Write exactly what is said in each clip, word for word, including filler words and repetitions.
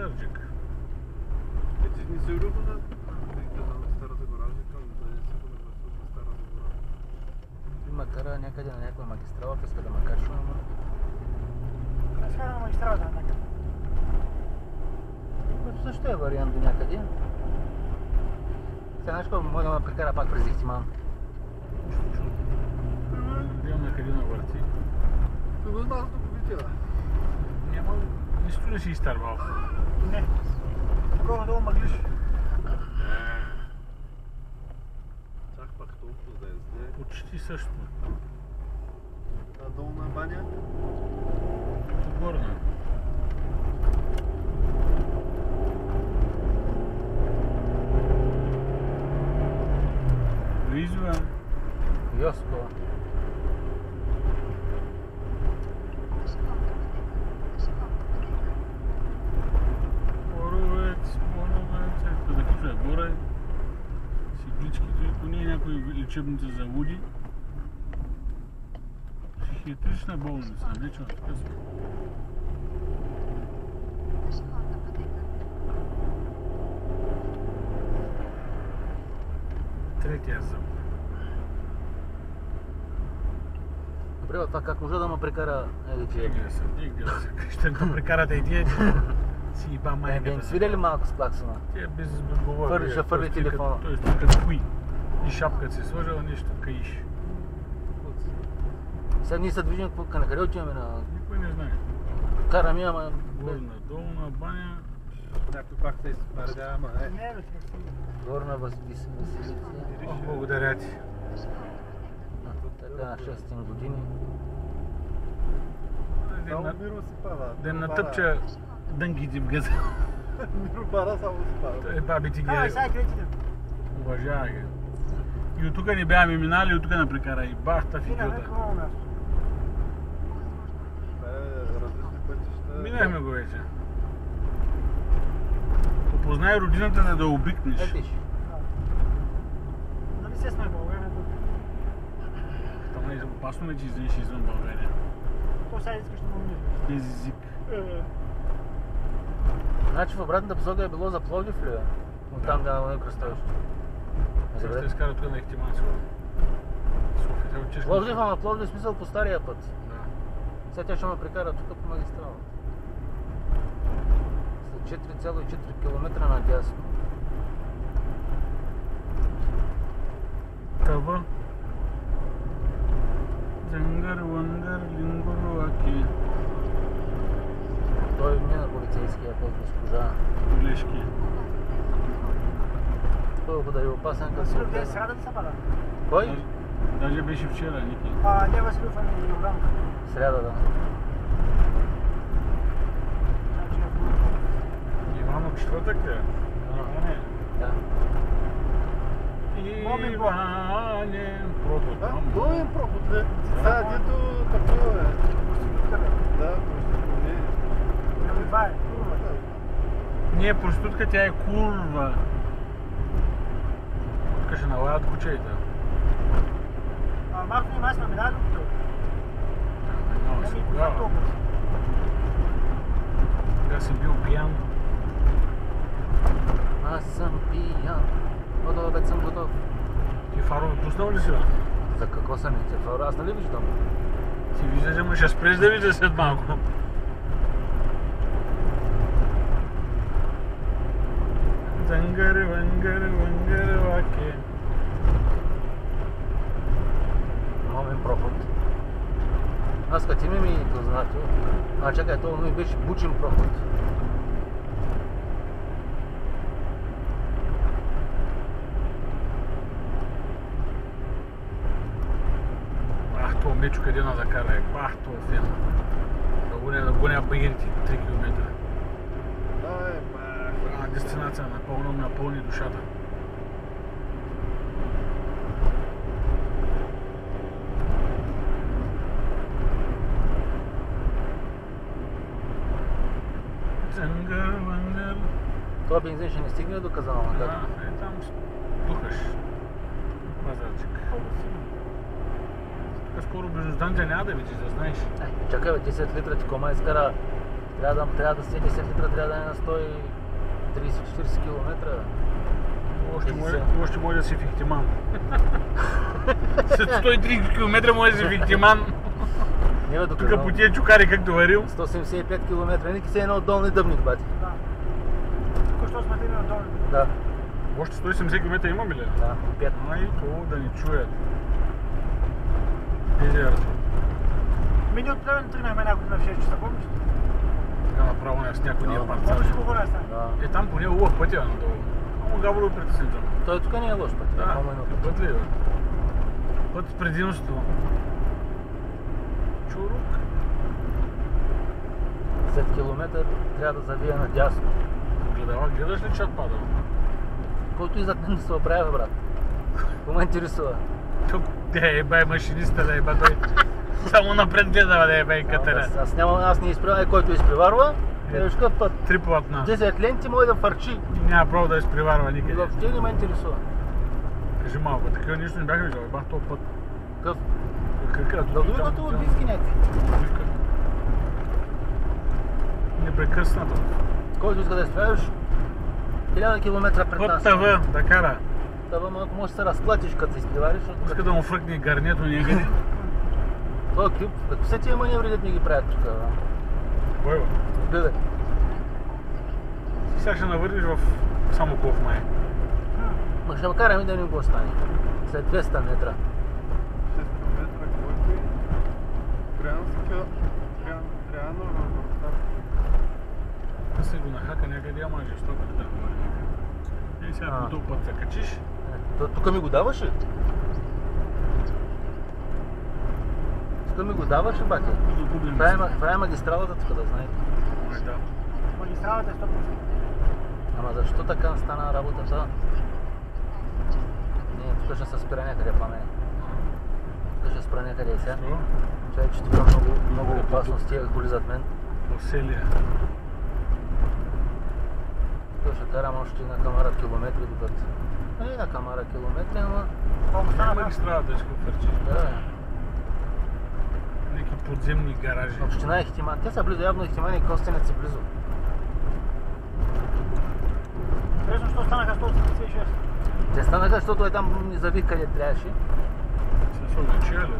Пазарджик. Е, ти не се урюха на Старата гора, викам, да не се го навършва на Старата гора. Ти ма кара някъде на някаква магистрала, иска да ма качва, ама... Аз кара на магистралата на някъде. Което също е вариант до някъде. Сега нещо може да ме прекара пак през Ихтиман. Гледам на къде навърти. Ти го знам, тук видя. Няма... Нищо не си изтървал. Не. Горе-долу мъглиш. Чак пак толкова да е зле. Почти също. А долна баня? Горна. Визуа. Йоско. Боровец, Боровец, ето да качва горе. Сигличките, ако не е някои лечебница за луди. Психиатрична болница, не че така сме. Третия зъб. Добре, а това как може да ме прекара? Еди, че... Дигля се, дигля се. Ще ме прекарате и тия, си иба Е, майката. да им свири ли малко с клаксона? Тя без безговорие. Фърли, ще фърли телефона. Той стои като куи. И шапката си сложила, нещо каиш. Сега ние се движим, на къде отиваме на... Никой не знае. Караме, ама... Горна, долна, баня. Някой пак се изпърдя, ама е. Не, бе, ти. Горна Василица. О, благодаря ти. Така, на шестстотин години. Само Миро си пада. Да натъпча дънгите в газа. Миро пада, само си пада. Той баби ти ги Ай, сега кретите. уважава ги. И от тук не бяхме минали, и от тук не прекара. И бахта в Минаме идиота. по ново място. Е, различни пътища. Минахме го вече. Опознай родината, не да обикнеш. Етиш. Нали се сме в България тук? Там е опасно ли, че излезеш извън България? То сега искаш да му умиш. Без език. Значи в обратната посока е било за Пловдив ли? Бе? От там да не кръстовище. Сега ще изкара тук на Ихтиман сигурно. София, тя учиш. Пловдив, ама Пловдив в смисъл по стария път. Да. Сега тя ще ме прекара тук по магистрала. След четири цяло и четири километра надясно. Тава. Зангар, вангар, лингур, аки. Той мина полицейския път, госпожа. Колешки. Колко да е опасен като се Василев, ден отгледа. сряда ли се пада? Кой? Даже- Даже беше вчера, Ники. А, не Василев, ами Йорданка. Сряда, да. Значи, ако- Иванов четвъртък ли? Иване. Да. Иване. Прото Да, там. то е проход, бе. Сега дето такова е. Да, проститутка, не. Ами това е. Курва. Не е проститутка, тя е курва. Тук ще налагат кучеите. А Марко и май сме минали от тук. Много си Ами, тогава. толкова. Сега съм бил пиян. Аз съм пиян. Готов, вече съм готов. Ти фарове пуснал ли си, бе? За какво съм и цифара? Аз нали виждам? Ти виждаш, ама ще спреш да виждаш след малко. Зангари, вангари, вангари, ваки. Новен проход. Аз като име ми е познато. А чакай, това ми беше Бучен проход. Ах, това мечо къде на закара е. Ах, това фен. Да гоня, да гоня багерите три километра. Ай, бах. Голяма дестинация, напълно напълни душата. Зангар, вангар. Това бензин ще не стигне до Казанова. Да, Да. е там духаш. Пазарчик. Тук скоро бежужданка няма да видиш, да знаеш. Чакай, бе, десет литра ти кома изкара Трябва да, трябва да си десет литра, трябва да е на сто и трийсет до четирийсет километра. Още може, още може да си в Ихтиман. След сто и трийсет километра може да си в Ихтиман. Няма до Тук по тия чукари както варил. сто седемдесет и пет километра, ники се едно от долни дъбник, бати. Да. Току-що сме тръгнали отдолу. Да, Още сто и седемдесет километра имаме ли? да, пет. Майко, да ни чуят. Езерото. Ми ние от Плевен тръгнахме една година в шест часа, помниш? Така направо не с някой ние Да. парцали. Помниш ли го горе стане? Да. Е, там поне улъв пътя надолу. Ама Габрово притеснително. Той тук не е лош път. Да, Малко е е път ли е, бе? Път с предимство. Чурук. след километър трябва да завия надясно. Гледава, гледаш ли чат падал? Който и зад мен да се оправя, брат. Какво ме интересува? Тук, де е бай машиниста, да е бай той. Само напред гледава, да е бай катеря. Аз, аз, няма, аз не изпреварвам, е, който изпреварва, е виж какъв път. Три платна. десет ленти може да фарчи. Няма право да изпреварва никъде. Въобще не ме интересува. Кажи малко, такива нищо не бяха виждал, бах този път. Какъв? Какъв? Да дойдат от близки някакви. Непрекъснато. Който иска да изправиш, хиляда километра пред нас. Път ТВ да кара. Това малко може да се разклатиш, като се изпревариш. защото Иска като- да му фръкне гарнето някъде. Това е клюб. Като все тия маневри, дет ни ги правят тук. бе. Кой бе? Гледай. Сега ще навърнеш в Самоков май. Ма ще караме да ни го остане. След двеста метра. шест километра, който и трябва да се кила. Трябва трябва нормално да става. Да се го нахака някъде, ама жестоко да горе някъде. И сега А. по този път се качиш. Е, то- Тук ми го даваш ли? Тук ми го даваш ли, бате? Загубим Това е, се. ма- това е магистралата тук, да знаете. Май да. Магистралата е сто процента. Ама защо така стана работата? Не, тук ще се спира някъде паме. Тук ще спра някъде и сега. Що? Чай, че тук много, много опасно с тия коли зад мен. Оселия. Тук ще карам още на камара километри докато. Не на камара километри, ама... Колко Това е стана? магистралата, ще го фърчиш. Да, Неки подземни гаражи. община Ихтиман. Те са близо, явно Ихтиман и Костенец са близо. Интересно, що станаха сто осемдесет и шест. Те станаха, защото е там ни завих къде трябваше. Се са ограничили.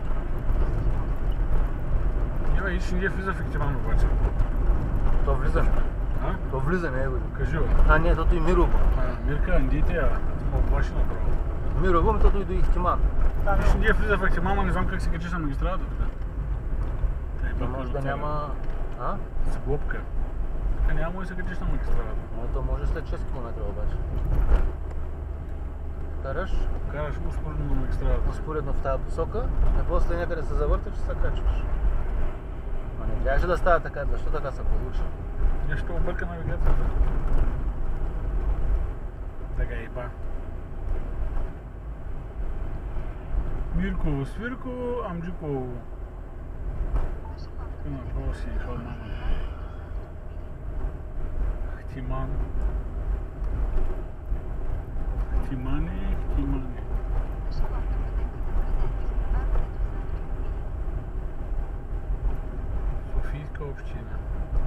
Няма и ще не влиза в Ихтиман обаче. То влизаме. А? То влизаме, его. Кажи бе. А не, тото и Мирово. А, Мирка, андите, а? Това оплаши направо. Мирово, ми тото и до Ихтиман. Да, Ще не. не влиза в Ихтиман, ама не знам как се качиш на магистралата тук. Та е То може да няма... А? С глобка. Така няма да се качиш на магистралата. Но то може след шест километра обаче. Караш Караш успоредно на магистралата. успоредно в тази посока, и после някъде се завърташ и се качваш. Но не трябваше да става така, защо така се получи? Нещо обърка навигацията. Така и па. Мирко, Свирко, Амджико. Какво си ехал, мама? Хтиман. Хтимане, Хтимане. Софийска община.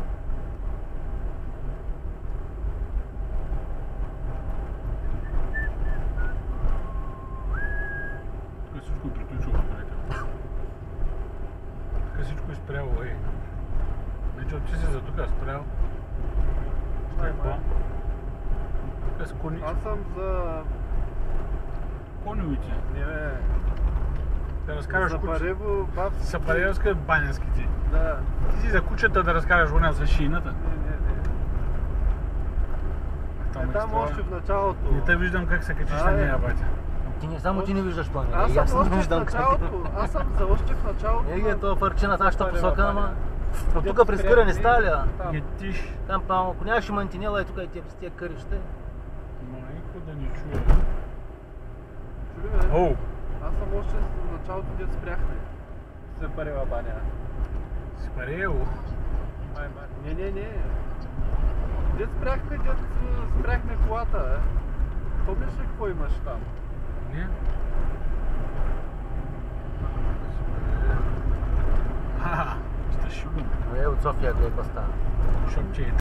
Тук всичко е приключило, приятел. Тук всичко е спряло, ей. Значи от ти си за тук спрял. Ще е по. Тук с кони... Аз съм за... Кониовите. Не, бе. Да разкараш За кучета. Парево, баб... Сапаревска банянски ти. Да. Ти си за кучета да разкараш оня за шийната. Не, не, не. Там Е, там изтрува. още в началото. Не те виждам как се качиш А, на е. нея, батя. Ти не, само ти не виждаш плана. Аз и аз съм не още в виждам как. началото. Аз съм за още в началото. Еге, това фарчи на нашата Парева посока, баня. ама... Но Дето тук при спиране спря- става ли, а? Там. Гетиш. Там, там, ако нямаше мантинела, и тук и тия с тия кърище. Майко да ни чуе. Чули ме? Оу! Аз съм още в началото, дето спряхме. Се Парева баня. Сипарево. Май, май. Не, не, не. Дет спряхме, дет спряхме колата, е. Помниш ли какво имаш там? Не? Ха, ще și bun. Nu e от София, că e pe ăsta. Și obține